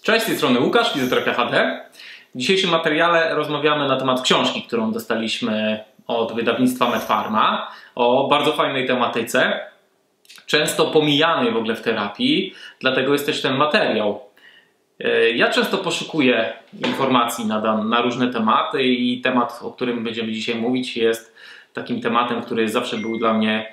Cześć, z tej strony Łukasz, Fizjoterapia HD. W dzisiejszym materiale rozmawiamy na temat książki, którą dostaliśmy od wydawnictwa Medfarma, o bardzo fajnej tematyce, często pomijanej w ogóle w terapii, dlatego jest też ten materiał. Ja często poszukuję informacji na różne tematy i temat, o którym będziemy dzisiaj mówić, jest takim tematem, który zawsze był dla mnie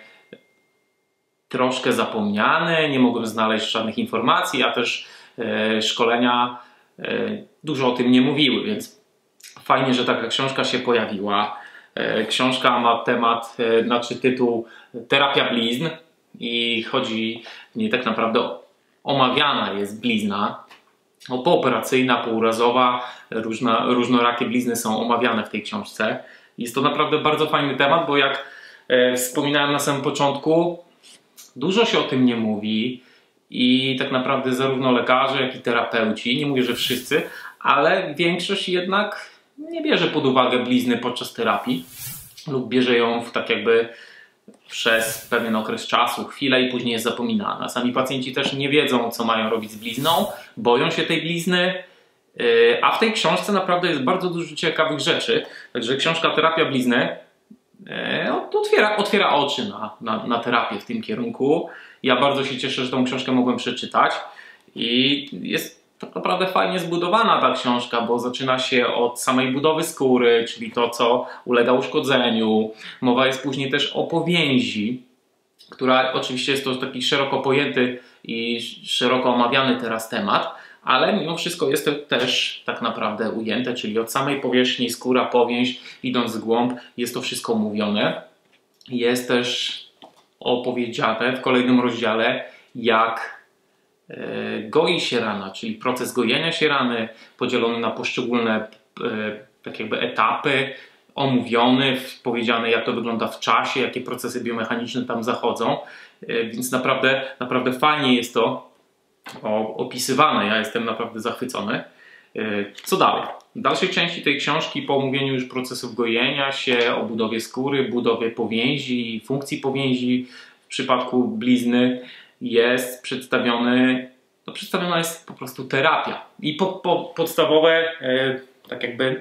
troszkę zapomniany, nie mogłem znaleźć żadnych informacji, a też szkolenia dużo o tym nie mówiły, więc fajnie, że taka książka się pojawiła. Książka ma temat, znaczy tytuł Terapia blizn i chodzi w niej tak naprawdę omawiana jest blizna pooperacyjna, pourazowa, różnorakie blizny są omawiane w tej książce. Jest to naprawdę bardzo fajny temat, bo jak wspominałem na samym początku, dużo się o tym nie mówi i tak naprawdę zarówno lekarze, jak i terapeuci, nie mówię, że wszyscy, ale większość jednak nie bierze pod uwagę blizny podczas terapii lub bierze ją tak jakby przez pewien okres czasu, chwilę i później jest zapominana. Sami pacjenci też nie wiedzą, co mają robić z blizną, boją się tej blizny, a w tej książce naprawdę jest bardzo dużo ciekawych rzeczy. Także książka Terapia blizny otwiera oczy na terapię w tym kierunku. Ja bardzo się cieszę, że tą książkę mogłem przeczytać i jest tak naprawdę fajnie zbudowana ta książka, bo zaczyna się od samej budowy skóry, czyli to, co ulega uszkodzeniu. Mowa jest później też o powięzi, która oczywiście jest to taki szeroko pojęty i szeroko omawiany teraz temat, ale mimo wszystko jest to też tak naprawdę ujęte, czyli od samej powierzchni skóra, powięź, idąc w głąb, jest to wszystko mówione. Jest też opowiedziane w kolejnym rozdziale, jak goi się rana, czyli proces gojenia się rany, podzielony na poszczególne tak jakby etapy, omówiony, powiedziane, jak to wygląda w czasie, jakie procesy biomechaniczne tam zachodzą, więc naprawdę fajnie jest to opisywane. Ja jestem naprawdę zachwycony. Co dalej? W dalszej części tej książki, po omówieniu już procesów gojenia się, o budowie skóry, budowie powięzi, funkcji powięzi w przypadku blizny, jest przedstawiona jest po prostu terapia i podstawowe tak jakby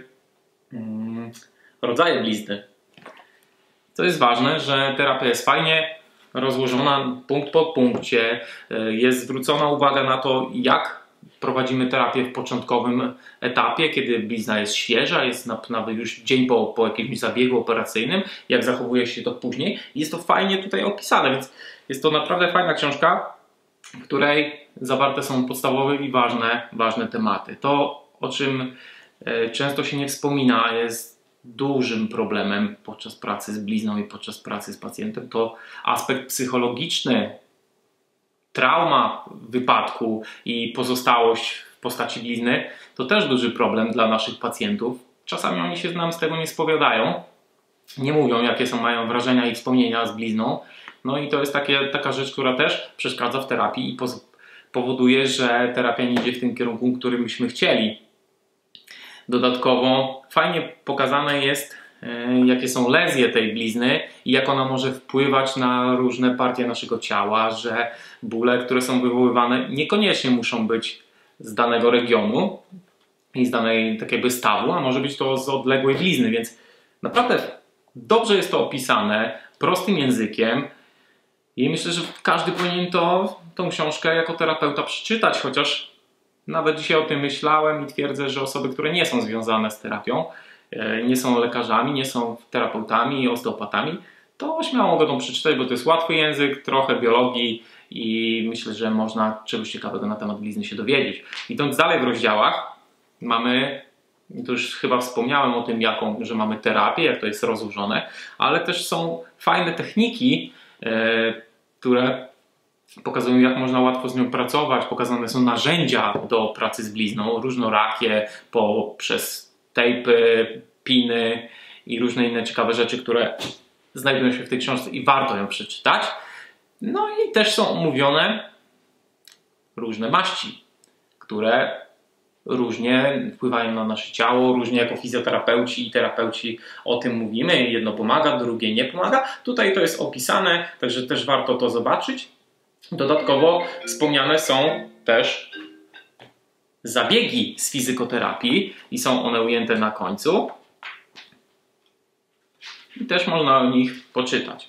rodzaje blizny. Co jest ważne, że terapia jest fajnie rozłożona punkt po punkcie, jest zwrócona uwaga na to, jak prowadzimy terapię w początkowym etapie, kiedy blizna jest świeża, jest nawet już dzień po jakimś zabiegu operacyjnym, jak zachowuje się to później. Jest to fajnie tutaj opisane, więc jest to naprawdę fajna książka, w której zawarte są podstawowe i ważne tematy. To, o czym często się nie wspomina, jest dużym problemem podczas pracy z blizną i podczas pracy z pacjentem, to aspekt psychologiczny, trauma wypadku i pozostałość w postaci blizny to też duży problem dla naszych pacjentów. Czasami oni się nam z tego nie spowiadają, nie mówią, jakie mają wrażenia i wspomnienia z blizną. No i to jest taka rzecz, która też przeszkadza w terapii i powoduje, że terapia nie idzie w tym kierunku, którym byśmy chcieli. Dodatkowo fajnie pokazane jest, jakie są lezje tej blizny i jak ona może wpływać na różne partie naszego ciała, że bóle, które są wywoływane, niekoniecznie muszą być z danego regionu i z danej tak jakby stawu, a może być to z odległej blizny, więc naprawdę dobrze jest to opisane, prostym językiem i myślę, że każdy powinien tą książkę jako terapeuta przeczytać, chociaż nawet dzisiaj o tym myślałem i twierdzę, że osoby, które nie są związane z terapią, nie są lekarzami, nie są terapeutami, osteopatami, to śmiało mogą przeczytać, bo to jest łatwy język, trochę biologii i myślę, że można czegoś ciekawego na temat blizny się dowiedzieć. Idąc dalej w rozdziałach, mamy, to już chyba wspomniałem o tym, że mamy terapię, jak to jest rozłożone, ale też są fajne techniki, które pokazują, jak można łatwo z nią pracować. Pokazane są narzędzia do pracy z blizną, różnorakie, poprzez tejpy, piny i różne inne ciekawe rzeczy, które znajdują się w tej książce i warto ją przeczytać. No i też są omówione różne maści, które różnie wpływają na nasze ciało, różnie jako fizjoterapeuci i terapeuci o tym mówimy. Jedno pomaga, drugie nie pomaga. Tutaj to jest opisane, także też warto to zobaczyć. Dodatkowo wspomniane są też zabiegi z fizykoterapii i są one ujęte na końcu. I też można o nich poczytać.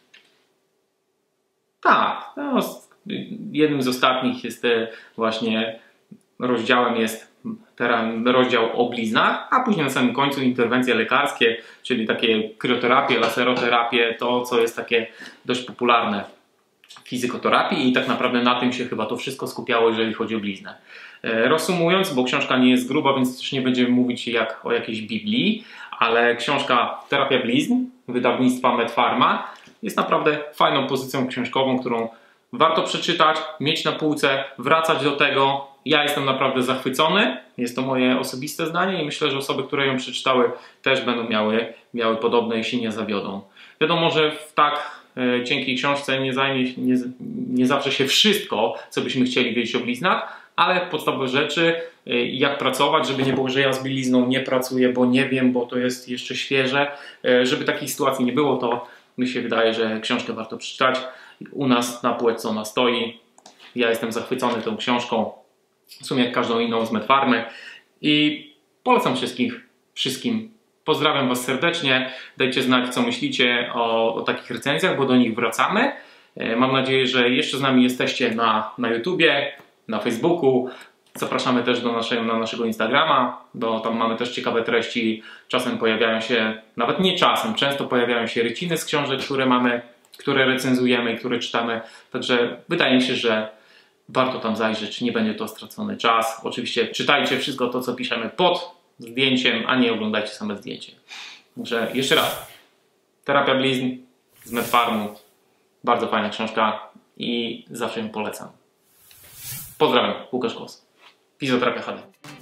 Tak, no, jednym z ostatnich jest właśnie rozdziałem jest rozdział o bliznach, a później na samym końcu interwencje lekarskie, czyli takie krioterapie, laseroterapię, to co jest takie dość popularne w fizykoterapii i tak naprawdę na tym się chyba to wszystko skupiało, jeżeli chodzi o bliznę. Reasumując, bo książka nie jest gruba, więc też nie będziemy mówić jak o jakiejś Biblii, ale książka Terapia blizn wydawnictwa Medfarma jest naprawdę fajną pozycją książkową, którą warto przeczytać, mieć na półce, wracać do tego. Ja jestem naprawdę zachwycony, jest to moje osobiste zdanie i myślę, że osoby, które ją przeczytały, też będą miały podobne i się nie zawiodą. Wiadomo, że w tak cienkiej książce nie zawrze się wszystko, co byśmy chcieli wiedzieć o bliznach, ale podstawowe rzeczy, jak pracować, żeby nie było, że ja z bielizną nie pracuję, bo nie wiem, bo to jest jeszcze świeże. Żeby takich sytuacji nie było, to mi się wydaje, że książkę warto przeczytać. U nas na półce ona stoi. Ja jestem zachwycony tą książką, w sumie jak każdą inną z Medfarmy i polecam wszystkim. Pozdrawiam Was serdecznie. Dajcie znać, co myślicie o takich recenzjach, bo do nich wracamy. Mam nadzieję, że jeszcze z nami jesteście na YouTubie, na Facebooku. Zapraszamy też na naszego Instagrama, bo tam mamy też ciekawe treści. Czasem pojawiają się, nawet nie czasem, często pojawiają się ryciny z książek, które recenzujemy i które czytamy. Także wydaje mi się, że warto tam zajrzeć, nie będzie to stracony czas. Oczywiście czytajcie wszystko to, co piszemy pod zdjęciem, a nie oglądajcie same zdjęcie. Także jeszcze raz, Terapia blizn z Medfarmu. Bardzo fajna książka i zawsze ją polecam. Pozdrawiam, Łukasz Kłos. Fizjoterapia HD.